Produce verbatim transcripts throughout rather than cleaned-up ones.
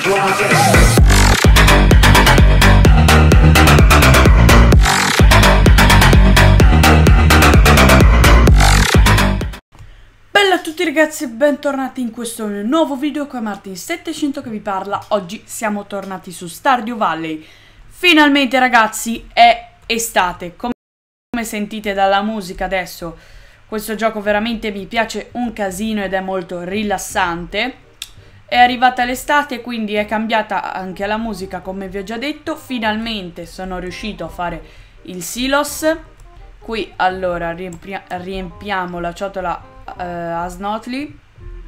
Bella a tutti ragazzi e bentornati in questo nuovo video con Martin settecento che vi parla. Oggi siamo tornati su Stardew Valley. Finalmente ragazzi è estate. Come sentite dalla musica adesso, questo gioco veramente mi piace un casino ed è molto rilassante. È arrivata l'estate, quindi è cambiata anche la musica, come vi ho già detto. Finalmente sono riuscito a fare il silos. Qui allora riempia riempiamo la ciotola uh, a Snotly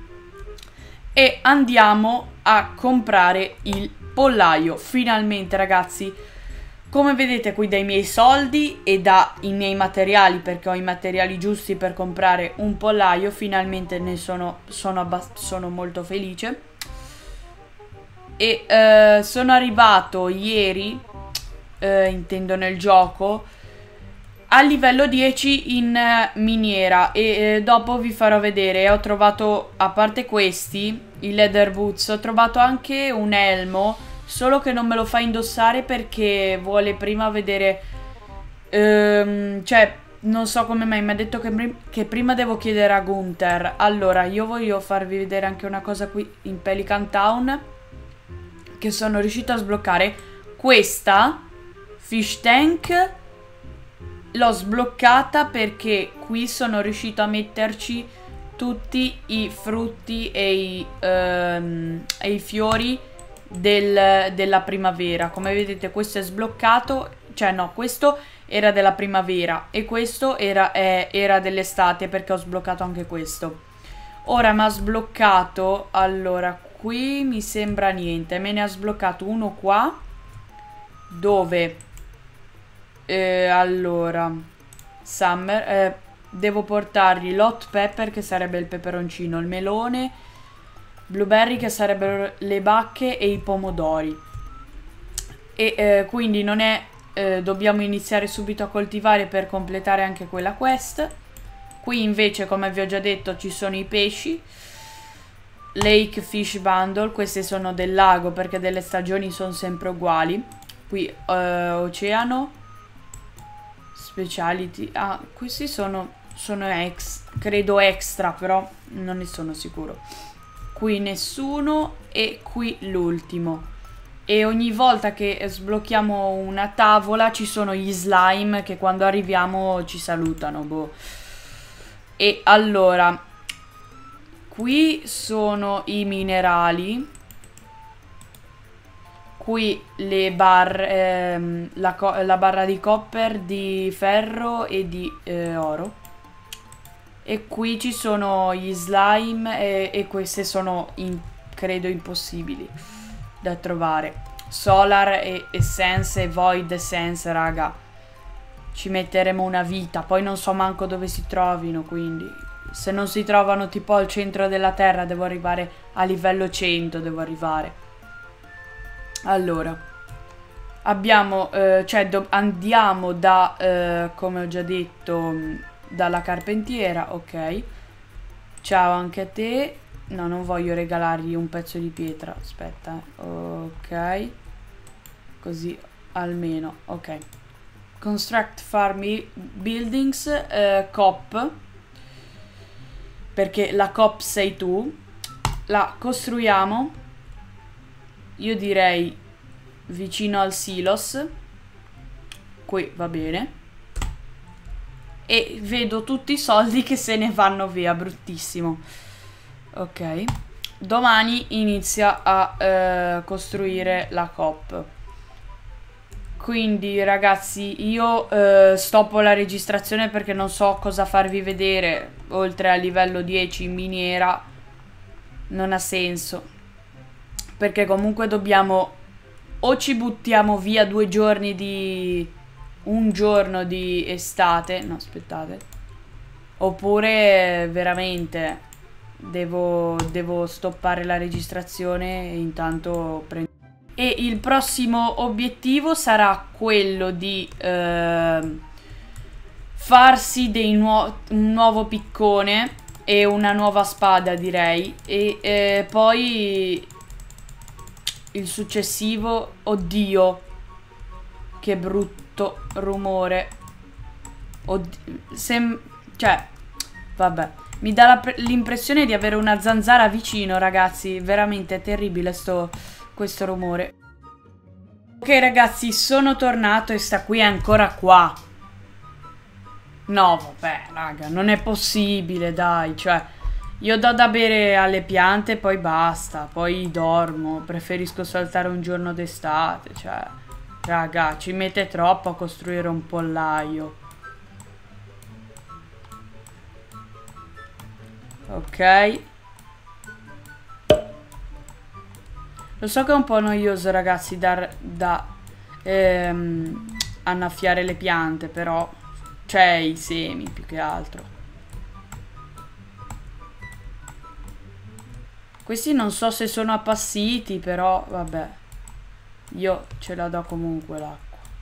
e andiamo a comprare il pollaio. Finalmente ragazzi, come vedete qui dai miei soldi e dai miei materiali, perché ho i materiali giusti per comprare un pollaio, finalmente ne sono, sono, sono molto felice. E uh, sono arrivato ieri, uh, intendo nel gioco, a livello dieci in uh, miniera e eh, dopo vi farò vedere. Ho trovato, a parte questi, i leather boots, ho trovato anche un elmo, solo che non me lo fa indossare perché vuole prima vedere, um, cioè non so come mai, mi ha detto che, prim che prima devo chiedere a Gunther. Allora io voglio farvi vedere anche una cosa qui in Pelican Town, che sono riuscito a sbloccare. Questa fish tank l'ho sbloccata perché qui sono riuscito a metterci tutti i frutti e i, um, e i fiori del, della primavera. Come vedete questo è sbloccato, cioè no, questo era della primavera e questo era, eh, era dell'estate, perché ho sbloccato anche questo. Ora mi ha sbloccato, allora qui mi sembra niente, me ne ha sbloccato uno qua dove eh, allora summer, eh, devo portargli l'hot pepper, che sarebbe il peperoncino, il melone, blueberry, che sarebbero le bacche, e i pomodori. E eh, quindi non è eh, dobbiamo iniziare subito a coltivare per completare anche quella quest. Qui invece, come vi ho già detto, ci sono i pesci. Lake Fish Bundle, queste sono del lago perché delle stagioni sono sempre uguali. Qui uh, oceano, speciality, ah, questi sono, sono ex, credo extra, però non ne sono sicuro. Qui nessuno e qui l'ultimo. E ogni volta che sblocchiamo una tavola ci sono gli slime che quando arriviamo ci salutano, boh. E allora qui sono i minerali, qui le barre, ehm, la, la barra di copper, di ferro e di eh, oro. E qui ci sono gli slime e, e queste sono in, credo impossibili da trovare. Solar e essence e void essence, raga, ci metteremo una vita. Poi non so manco dove si trovino, quindi se non si trovano tipo al centro della terra devo arrivare a livello cento, devo arrivare. Allora abbiamo eh, cioè andiamo da eh, come ho già detto, dalla carpentiera. Ok, ciao anche a te. No, non voglio regalargli un pezzo di pietra, aspetta, ok, così almeno. Ok, construct farm buildings, eh, cop, perché la cop sei tu. La costruiamo, io direi vicino al silos. Qui va bene. E vedo tutti i soldi che se ne vanno via, bruttissimo. Ok, domani inizia a eh, costruire la cop. Quindi ragazzi io eh, stoppo la registrazione perché non so cosa farvi vedere oltre a livello dieci in miniera. Non ha senso, perché comunque dobbiamo, o ci buttiamo via due giorni di un giorno di estate, no aspettate, oppure veramente devo, devo stoppare la registrazione e intanto prendo. E il prossimo obiettivo sarà quello di eh, farsi dei nuo un nuovo piccone e una nuova spada, direi. E eh, poi il successivo. Oddio, che brutto rumore. Oddio, sem cioè, vabbè. Mi dà l'impressione di avere una zanzara vicino, ragazzi. Veramente terribile sto, questo rumore. Ok, ragazzi, sono tornato e sta qui ancora qua. No, vabbè, raga, non è possibile, dai. Cioè, io do da bere alle piante e poi basta. Poi dormo. Preferisco saltare un giorno d'estate. Cioè, raga, ci mette troppo a costruire un pollaio. Ok. Lo so che è un po' noioso, ragazzi, da, da ehm, annaffiare le piante, però c'è i semi più che altro. Questi non so se sono appassiti, però vabbè. Io ce la do comunque l'acqua.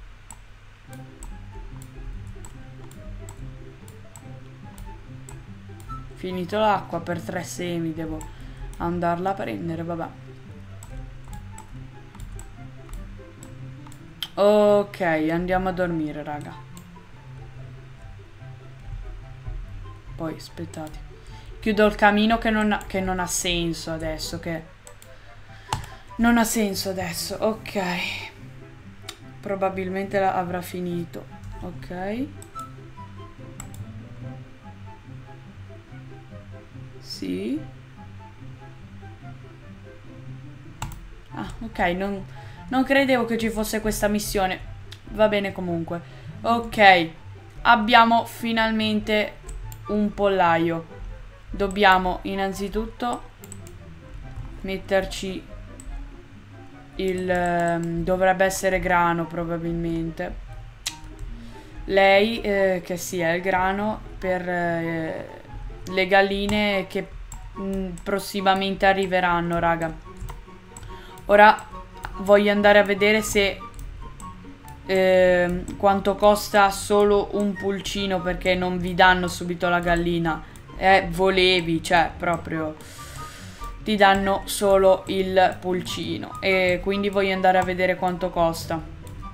Finito l'acqua per tre semi, devo andarla a prendere, vabbè. Ok, andiamo a dormire, raga. Poi, aspettate. Chiudo il camino che non ha, che non ha senso adesso, che... Non ha senso adesso, ok. Probabilmente avrà finito, ok. Sì. Ah, ok, non, non credevo che ci fosse questa missione. Va bene comunque. Ok, abbiamo finalmente un pollaio. Dobbiamo innanzitutto metterci il... Um, dovrebbe essere grano probabilmente. Lei, eh, che sia il grano per... Eh, le galline che mh, prossimamente arriveranno, raga. Ora voglio andare a vedere se eh, quanto costa solo un pulcino, perché non vi danno subito la gallina. Eh, volevi, cioè proprio ti danno solo il pulcino. E quindi voglio andare a vedere quanto costa.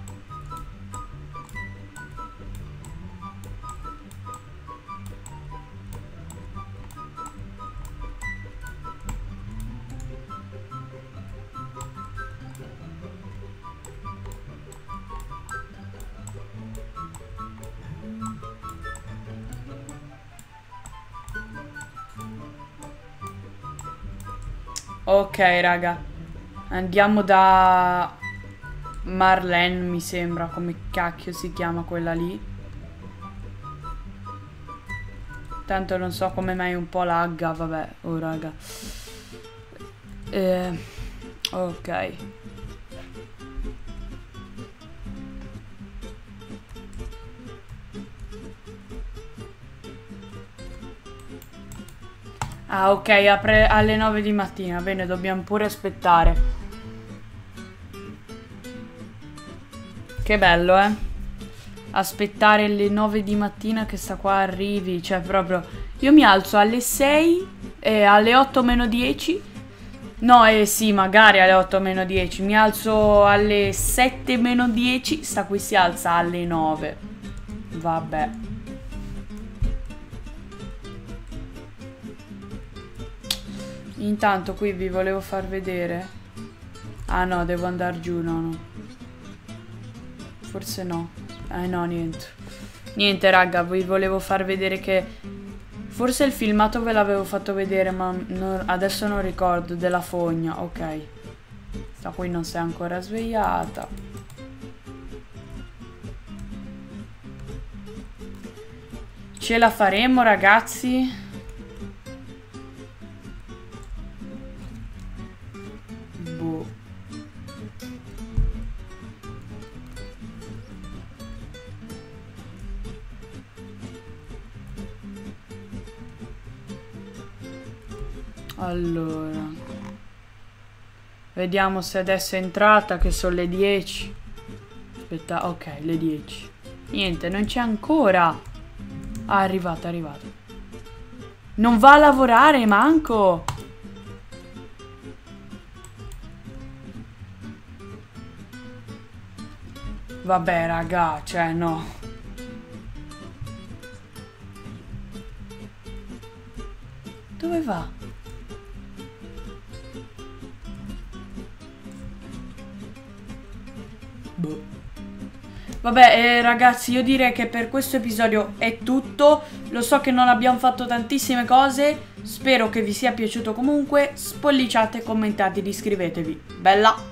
Ok, raga. Andiamo da Marlene, mi sembra. Come cacchio si chiama quella lì. Tanto non so come mai un po' lagga. Vabbè, oh raga. Eh, ok. Ah, ok, apre alle nove di mattina. Bene, dobbiamo pure aspettare. Che bello, eh? Aspettare le nove di mattina che sta qua arrivi. Cioè, proprio... Io mi alzo alle sei e alle otto meno dieci. No, eh sì, magari alle otto meno dieci. Mi alzo alle sette meno dieci. Sta qui si alza alle nove. Vabbè. Intanto qui vi volevo far vedere. Ah no, devo andare giù, no, no. Forse no. Eh no, niente. Niente, raga, vi volevo far vedere che... Forse il filmato ve l'avevo fatto vedere, ma non... adesso non ricordo, della fogna, ok. Sta qui non si è ancora svegliata. Ce la faremo, ragazzi? Allora, vediamo se adesso è entrata, che sono le dieci. Aspetta, ok, le dieci. Niente, non c'è ancora. Ah, è arrivata, è arrivata. Non va a lavorare, manco. Vabbè, raga, cioè no. Dove va? Boh. Vabbè, eh, ragazzi, io direi che per questo episodio è tutto. Lo so che non abbiamo fatto tantissime cose. Spero che vi sia piaciuto comunque. Spolliciate, commentate ed iscrivetevi. Bella!